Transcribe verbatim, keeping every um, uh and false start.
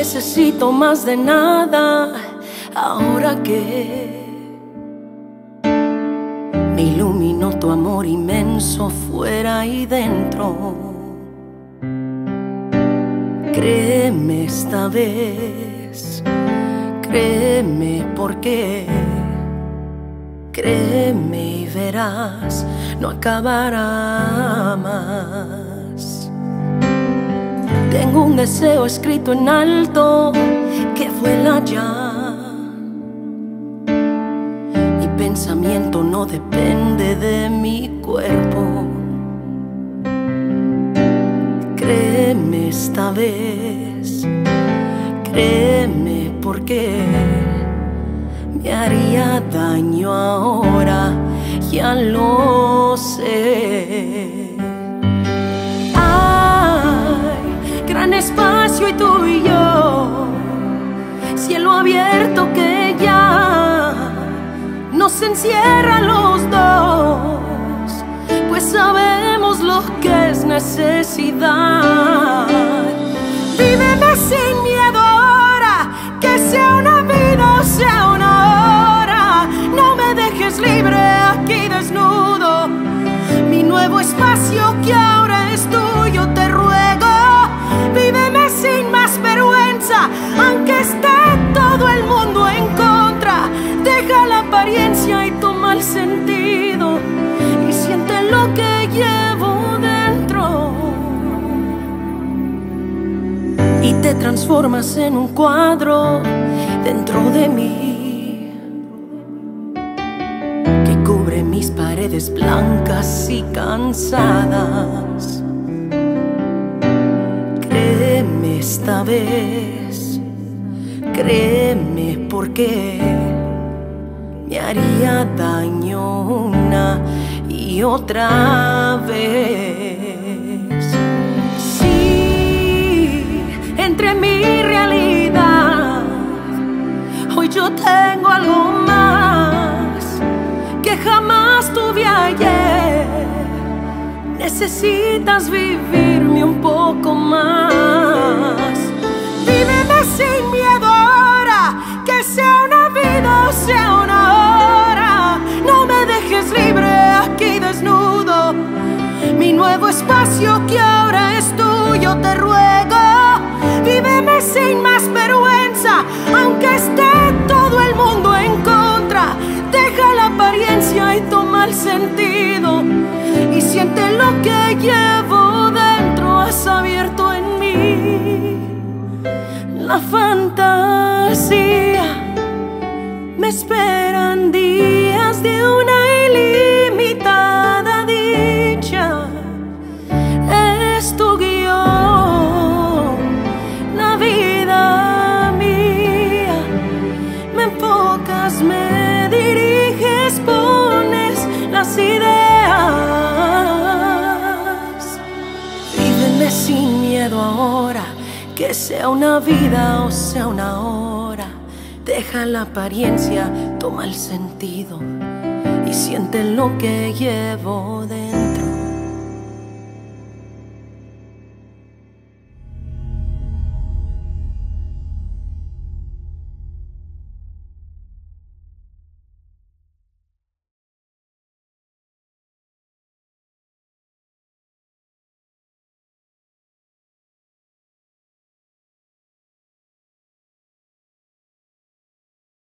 necesito más de nada, ahora que me iluminó tu amor inmenso fuera y dentro. Créeme esta vez, créeme porque, créeme y verás, no acabará más. Tengo un deseo escrito en alto que vuela ya. Mi pensamiento no depende de mi cuerpo. Créeme esta vez, créeme porque me haría daño ahora, ya lo sé. Hay gran espacio y tú y yo, cielo abierto que ya nos encierra a los dos, pues sabemos lo que es necesidad. Víveme sin miedo ahora, que sea una vida o sea una hora. No me dejes libre aquí desnudo, mi nuevo espacio que ahora es tuyo, te ruego. Víveme sin más vergüenza, aunque esté todo el mundo en contra. Deja la apariencia y toma el sentido, y siente lo que llevo dentro. Y te transformas en un cuadro dentro de mí, que cubre mis paredes blancas y cansadas. Créeme esta vez, créeme porque me haría daño una y otra vez. Sí, entre mi realidad, hoy yo tengo algo más que jamás tuve ayer. Necesitas vivirme un poco más. Víveme sin miedo ahora, que sea una vida o sea una hora. No me dejes libre aquí desnudo, mi nuevo espacio que ahora es tuyo, te ruego. Víveme sin más vergüenza, aunque esté todo el mundo en contra. Deja la apariencia y toma el sentido, y siente lo que llevo dentro. Has abierto en mí la fantasía. Me esperan días de una ilimitada dicha. Es tu guión, la vida mía. Me enfocas, me diriges, pones las ideas. Víveme sin miedo ahora, que sea una vida o sea una hora. Deja la apariencia, toma el sentido, y siente lo que llevo de